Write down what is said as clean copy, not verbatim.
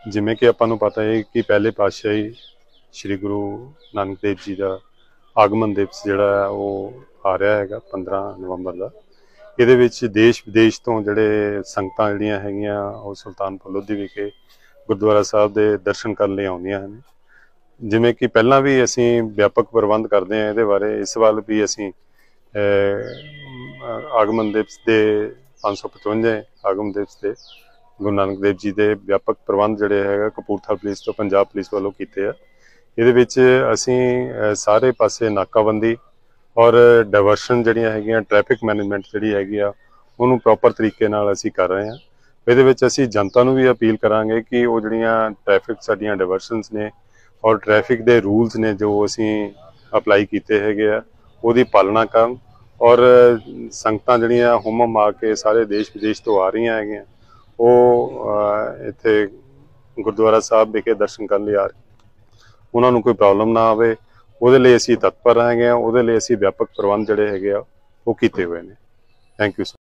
ਜਿਵੇਂ ਕਿ ਆਪਾਂ ਨੂੰ ਪਤਾ ਹੈ ਕਿ ਪਹਿਲੇ ਪਾਤਸ਼ਾਹੀ श्री गुरु नानक देव जी का आगमन दिवस जोड़ा है वो आ रहा है 15 नवंबर का। ये देश विदेश तो जोड़े संगतां जिहड़ियां हैगियां वो सुल्तानपुर लोधी विखे गुरुद्वारा साहब के दर्शन करने लिए आउंदियां हन। जिवें कि पहलां भी असीं व्यापक प्रबंध करते हैं, इहदे बारे इस वाल भी असीं आगमन दिवस के 555 आगमन दिवस के गुरु नानक देव जी के व्यापक प्रबंध जोड़े है कपूरथला पुलिस तो पंजाब पुलिस वालों कीते हैं। ये असी सारे पासे नाकाबंदी और डाइवर्शन जिहड़ियां हैगियां ट्रैफिक मैनेजमेंट जिहड़ी हैगी आ उहनूं प्रॉपर तरीके नाल असी कर रहे हैं। ये असी जनता नूं भी अपील करांगे कि वो जिहड़ियां ट्रैफिक साडीआं डाइवर्शनस ने और ट्रैफिक दे रूल्स ने जो असी अपलाई कीते हैगे आ उहदी पालना करन और संगतां जिहड़ियां हुम आके सारे देश विदेश तो आ रही हैगियां वो इत्थे गुरुद्वारा साहब विखे दर्शन करने आ रहे उन्होंने कोई प्रॉब्लम ना आवे उहदे लई असीं तत्पर हैगे आ। उहदे लई असीं व्यापक प्रबंध जिहड़े हैगे आ वो कीते हुए ने। Thank you so